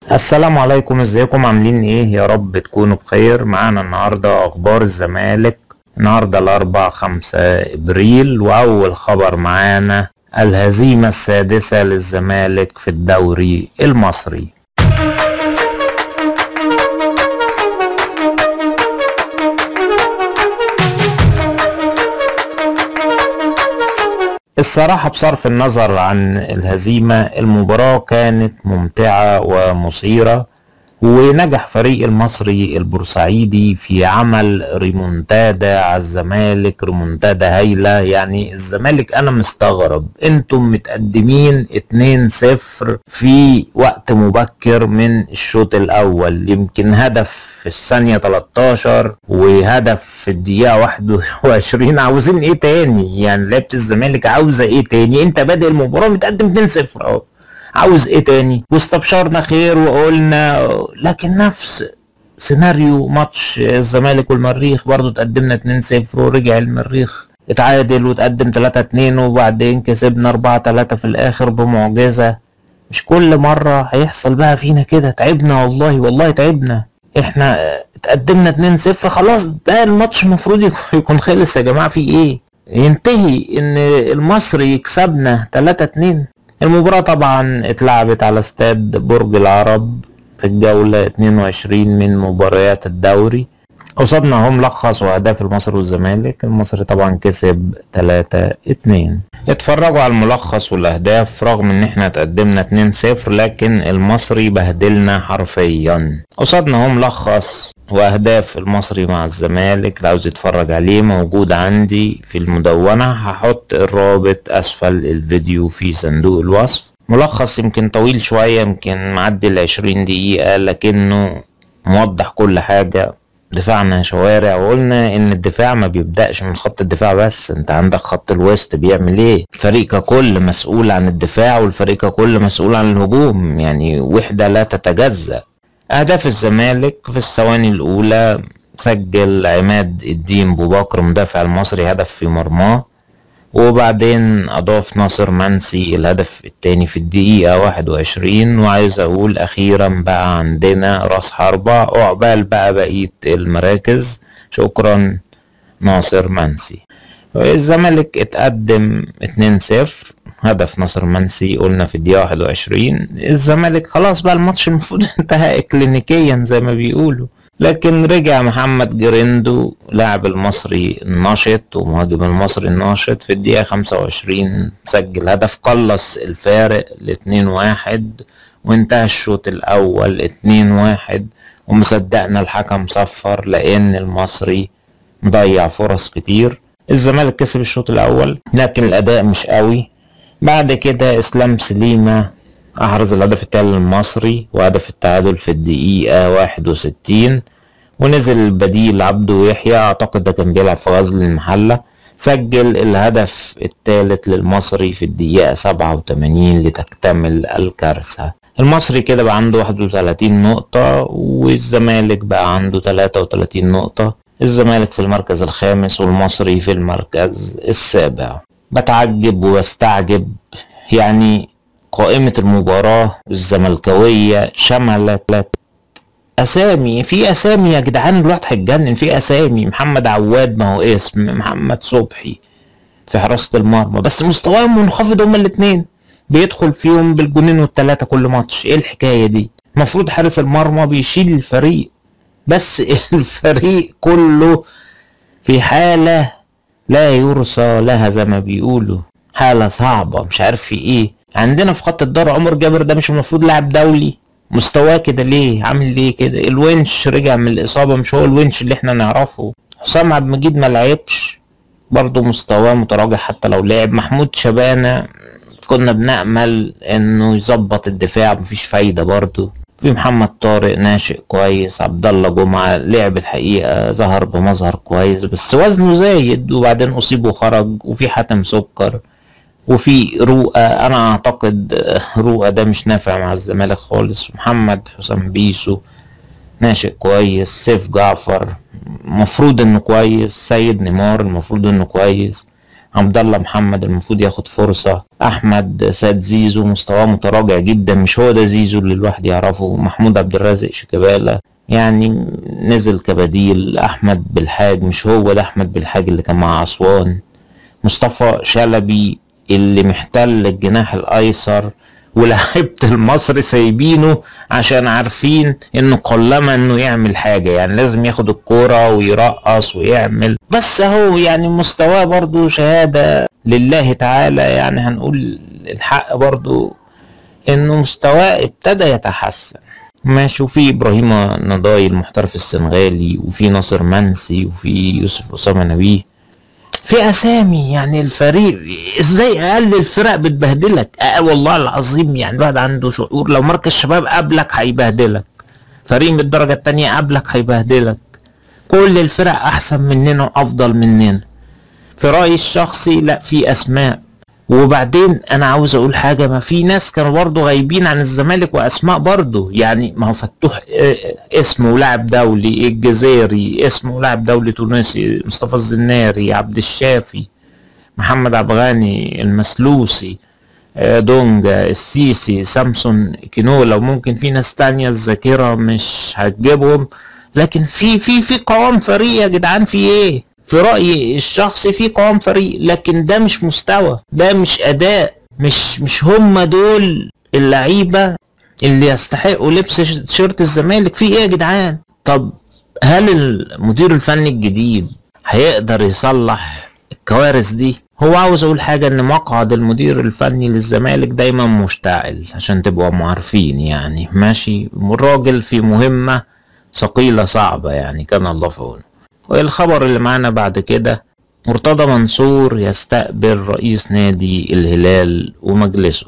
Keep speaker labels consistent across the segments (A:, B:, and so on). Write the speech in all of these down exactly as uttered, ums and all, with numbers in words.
A: السلام عليكم، ازيكم عاملين ايه؟ يا رب تكونوا بخير. معانا النهارده اخبار الزمالك النهارده الاربع خمسة ابريل، واول خبر معانا الهزيمة السادسة للزمالك في الدوري المصري. الصراحة بصرف النظر عن الهزيمة، المباراة كانت ممتعة ومثيرة، ونجح فريق المصري البورسعيدي في عمل ريمونتادا على الزمالك، ريمونتادا هايلة. يعني الزمالك انا مستغرب، انتم متقدمين اتنين صفر في وقت مبكر من الشوط الاول، يمكن هدف في الثانية تلتاشر وهدف في الدقيقة واحد وعشرين. عاوزين ايه تاني؟ يعني لعيبة الزمالك عاوزة ايه تاني؟ انت بادئ المباراة متقدم اتنين صفر اهو، عاوز ايه تاني؟ واستبشرنا خير وقلنا، لكن نفس سيناريو ماتش الزمالك والمريخ، برضو تقدمنا اتنين صفر ورجع المريخ اتعادل وتقدم تلاتة اتنين، وبعدين كسبنا اربعة تلاتة في الاخر بمعجزة. مش كل مرة هيحصل بقى فينا كده. تعبنا والله والله تعبنا. احنا اتقدمنا اتنين صفر، خلاص ده الماتش المفروض يكون خلص يا جماعة. في ايه؟ ينتهي ان المصري يكسبنا تلاتة اتنين. المباراة طبعا اتلعبت على استاد برج العرب في الجولة اتنين وعشرين من مباريات الدوري. قصادنا هم ملخص واهداف المصري والزمالك. المصري طبعا كسب تلاتة اتنين. اتفرجوا على الملخص والاهداف. رغم ان احنا تقدمنا اتنين صفر، لكن المصري بهدلنا حرفيا. قصادنا هم ملخص واهداف المصري مع الزمالك، اللي عاوز يتفرج عليه موجود عندي في المدونة. هحط الرابط اسفل الفيديو في صندوق الوصف. ملخص يمكن طويل شوية، يمكن معدي العشرين دقيقة، لكنه موضح كل حاجة. دفاعنا شوارع، وقلنا ان الدفاع ما بيبدأش من خط الدفاع بس، انت عندك خط الوسط بيعمل ايه؟ الفريق ككل مسؤول عن الدفاع، والفريق ككل مسؤول عن الهجوم، يعني وحدة لا تتجزأ. اهداف الزمالك في الثواني الاولى سجل عماد الدين بوبكر مدافع المصري هدف في مرماه، وبعدين اضاف ناصر منسي الهدف التاني في الدقيقة واحد وعشرين. وعايز اقول اخيرا بقى عندنا راس حربة، عقبال بقى بقية المراكز. شكرا ناصر منسي. الزمالك اتقدم اتنين صفر، هدف ناصر منسي قلنا في الدقيقة واحد وعشرين. الزمالك خلاص بقى الماتش المفروض انتهى اكلينيكيا زي ما بيقولوا، لكن رجع محمد جريندو لاعب المصري الناشط ومهاجم المصري الناشط في الدقيقة خمسة وعشرين، سجل هدف قلص الفارق لاتنين واحد، وانتهى الشوط الاول اتنين واحد. ومصدقنا الحكم صفر لان المصري مضيع فرص كتير. الزمالك كسب الشوط الاول، لكن الاداء مش قوي. بعد كده اسلام سليمة احرز الهدف التالي للمصري وهدف التعادل في الدقيقة واحد وستين، ونزل البديل عبده يحيى، اعتقد ده كان بيلعب في غزل المحلة، سجل الهدف الثالث للمصري في الدقيقة سبعة وتمانين لتكتمل الكارثة. المصري كده بقى عنده واحد وتلاتين نقطة، والزمالك بقى عنده تلاتة وتلاتين نقطة. الزمالك في المركز الخامس والمصري في المركز السابع. بتعجب وبستعجب، يعني قائمة المباراة الزملكاوية شملت اسامي في اسامي يا جدعان، الواحد هيتجنن. في اسامي محمد عواد، ما هو اسم محمد صبحي في حراسة المرمى، بس مستواهم منخفض هما الاتنين، بيدخل فيهم بالجونين والتلاتة كل ماتش. ايه الحكاية دي؟ المفروض حارس المرمى بيشيل الفريق، بس الفريق كله في حالة لا يرثى لها زي ما بيقولوا، حالة صعبة. مش عارف في ايه عندنا في خط الدار. عمر جابر ده مش المفروض لاعب دولي؟ مستواه كده ليه؟ عامل ليه كده؟ الونش رجع من الاصابة، مش هو الونش اللي احنا نعرفه. حسام عبد المجيد ما لعبش، برضه مستواه متراجع حتى لو لعب. محمود شبانة كنا بنأمل انه يظبط الدفاع، مفيش فايدة برضه. في محمد طارق ناشئ كويس. عبد الله جمعة لعب الحقيقة، ظهر بمظهر كويس بس وزنه زايد، وبعدين اصيب وخرج. وفي حاتم سكر، وفي رؤى. انا اعتقد رؤى ده مش نافع مع الزمالك خالص. محمد حسام بيسو ناشئ كويس. سيف جعفر مفروض انه كويس. سيد نيمار المفروض انه كويس. عبد الله محمد المفروض ياخد فرصة. احمد سيد زيزو مستواه متراجع جدا، مش هو ده زيزو اللي الواحد يعرفه. محمود عبد الرازق شيكابالا يعني نزل كبديل. احمد بالحاج مش هو ده احمد بالحاج اللي كان مع اسوان. مصطفى شلبي اللي محتل الجناح الايسر، ولاعيبة المصري سايبينه عشان عارفين انه قلما انه يعمل حاجة، يعني لازم ياخد الكورة ويرقص ويعمل، بس اهو يعني مستواه برضو شهادة لله تعالى. يعني هنقول الحق برضو انه مستواه ابتدى يتحسن. ماشي. وفي ابراهيم نضاي المحترف السنغالي، وفي ناصر منسي، وفي يوسف اسامة نبيه، في اسامي. يعني الفريق ازاي اقل الفرق بتبهدلك؟ اه والله العظيم، يعني الواحد عنده شعور لو مركز شباب قبلك هيبهدلك، فريق من الدرجة التانية قبلك هيبهدلك، كل الفرق احسن مننا وافضل مننا. في رأيي الشخصي لا، في اسماء. وبعدين انا عاوز اقول حاجة، ما في ناس كانوا برضو غايبين عن الزمالك واسماء برضو، يعني ما هو فتوح اسمه لاعب دولي، الجزيري اسمه لاعب دولي تونسي، مصطفى الزناري، عبد الشافي، محمد عبد الغني، المسلوسي، دونجا، السيسي، سامسون كينولا، وممكن في ناس تانية الذاكرة مش هتجيبهم، لكن في في في قوام فريق يا جدعان. في ايه؟ في رأيي الشخصي في قوام فريق، لكن ده مش مستوى، ده مش أداء، مش مش هم دول اللعيبة اللي يستحقوا لبس تيشيرت الزمالك. في ايه يا جدعان؟ طب هل المدير الفني الجديد هيقدر يصلح الكوارث دي؟ هو عاوز اقول حاجة، ان مقعد المدير الفني للزمالك دايما مشتعل عشان تبقوا عارفين، يعني ماشي. الراجل في مهمة ثقيلة صعبة، يعني كان الله في عونه. والخبر اللي معانا بعد كده، مرتضى منصور يستقبل رئيس نادي الهلال ومجلسه.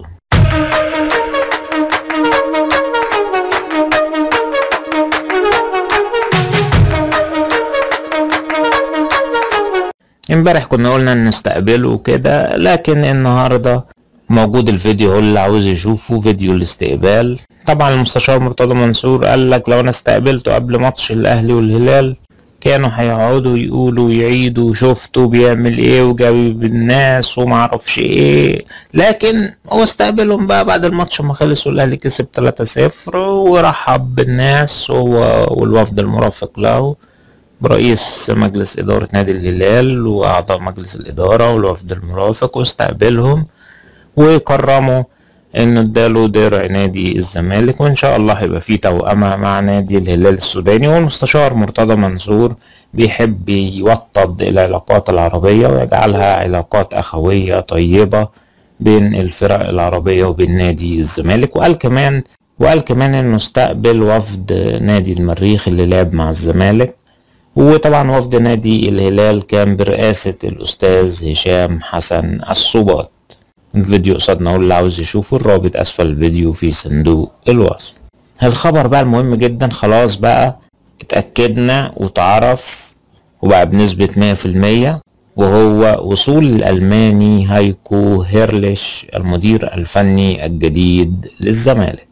A: امبارح كنا قلنا ان نستقبله كده، لكن النهارده موجود الفيديو، هو اللي عاوز يشوفه فيديو الاستقبال. طبعا المستشار مرتضى منصور قال لك لو انا استقبلته قبل ماتش الاهلي والهلال كانوا هيقعدوا يقولوا يعيدوا شفتوا بيعمل ايه وجايب الناس ومعرفش ايه، لكن هو استقبلهم بقى بعد الماتش ما خلص والاهلي كسب ثلاثة صفر، ورحب بالناس هو والوفد المرافق له برئيس مجلس إدارة نادي الهلال وأعضاء مجلس الإدارة والوفد المرافق، واستقبلهم وكرموا انه اداله درع نادي الزمالك، وان شاء الله هيبقى فيه توأمة مع نادي الهلال السوداني. والمستشار مرتضى منصور بيحب يوطد العلاقات العربية ويجعلها علاقات أخوية طيبة بين الفرق العربية وبين نادي الزمالك. وقال كمان وقال كمان انه استقبل وفد نادي المريخ اللي لعب مع الزمالك، وطبعا وفد نادي الهلال كان برئاسة الأستاذ هشام حسن الصباط. الفيديو قصادنا، واللي عاوز يشوفه الرابط أسفل الفيديو في صندوق الوصف. الخبر بقى المهم جدا، خلاص بقى اتأكدنا وتعرف وبقى بنسبة مية في المية، وهو وصول الألماني هايكو هيرليش المدير الفني الجديد للزمالك.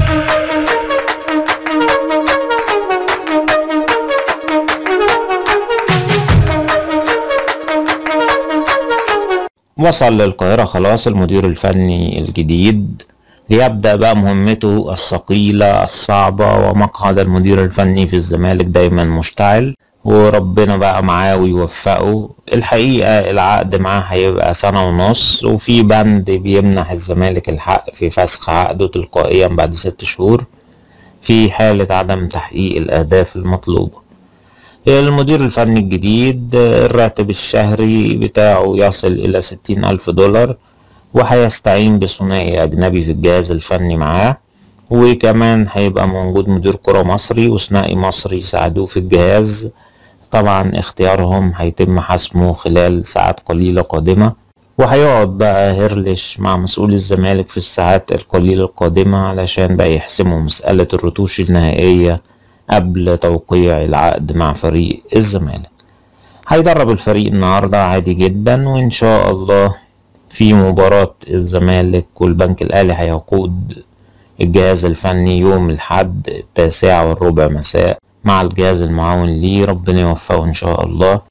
A: وصل للقاهرة خلاص المدير الفني الجديد ليبدأ بقى مهمته الثقيلة الصعبة، ومقعد المدير الفني في الزمالك دايما مشتعل، وربنا بقى معاه ويوفقه. الحقيقة العقد معاه هيبقى سنة ونص، وفي بند بيمنح الزمالك الحق في فسخ عقده تلقائيا بعد ست شهور في حالة عدم تحقيق الأهداف المطلوبة. المدير الفني الجديد الراتب الشهري بتاعه يصل إلى ستين ألف دولار، وهيستعين بثنائي أجنبي في الجهاز الفني معاه، وكمان هيبقى موجود مدير كرة مصري وثنائي مصري يساعدوه في الجهاز. طبعا اختيارهم هيتم حسمه خلال ساعات قليلة قادمة، وهيقعد بقى هيرليش مع مسؤول الزمالك في الساعات القليلة القادمة علشان بقى يحسموا مسألة الرتوش النهائية قبل توقيع العقد مع فريق الزمالك. هيدرب الفريق النهاردة عادي جدا، وإن شاء الله في مباراة الزمالك والبنك الأهلي هيقود الجهاز الفني يوم الأحد التاسعة والربع مساء مع الجهاز المعاون ليه. ربنا يوفقه إن شاء الله.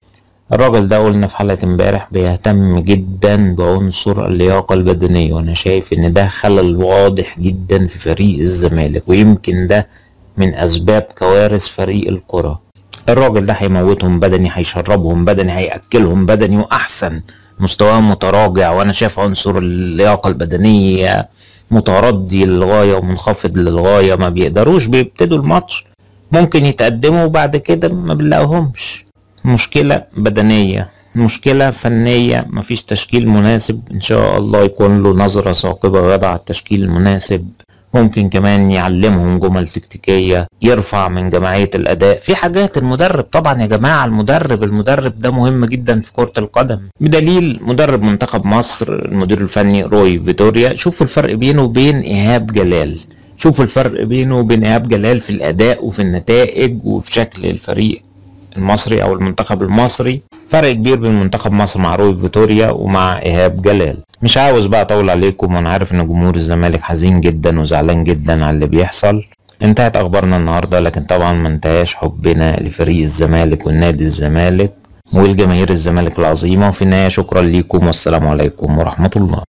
A: الراجل ده قلنا في حلقة امبارح بيهتم جدا بعنصر اللياقة البدنية، وانا شايف ان ده خلل واضح جدا في فريق الزمالك، ويمكن ده من اسباب كوارث فريق الكرة. الراجل ده هيموتهم بدني، هيشربهم بدني، هيأكلهم بدني، واحسن مستواهم متراجع، وانا شايف عنصر اللياقة البدنية متردي للغاية ومنخفض للغاية. ما بيقدروش، بيبتدوا الماتش ممكن يتقدموا وبعد كده ما بنلاقوهمش. مشكلة بدنية، مشكلة فنية، مفيش تشكيل مناسب. ان شاء الله يكون له نظرة ثاقبة ويضع التشكيل المناسب. ممكن كمان يعلمهم جمل تكتيكية، يرفع من جماعية الأداء في حاجات. المدرب طبعا يا جماعة، المدرب المدرب ده مهم جدا في كرة القدم، بدليل مدرب منتخب مصر المدير الفني روي فيتوريا. شوفوا الفرق بينه وبين إيهاب جلال، شوفوا الفرق بينه وبين إيهاب جلال في الأداء وفي النتائج وفي شكل الفريق المصري أو المنتخب المصري. فرق كبير بين منتخب مصر مع روي فيتوريا ومع إيهاب جلال. مش عاوز بقى اطول عليكم، وانا عارف ان جمهور الزمالك حزين جدا وزعلان جدا على اللي بيحصل. انتهت اخبارنا النهارده، لكن طبعا ما انتهاش حبنا لفريق الزمالك والنادي الزمالك والجماهير الزمالك العظيمه. وفي النهايه شكرا ليكم والسلام عليكم ورحمه الله.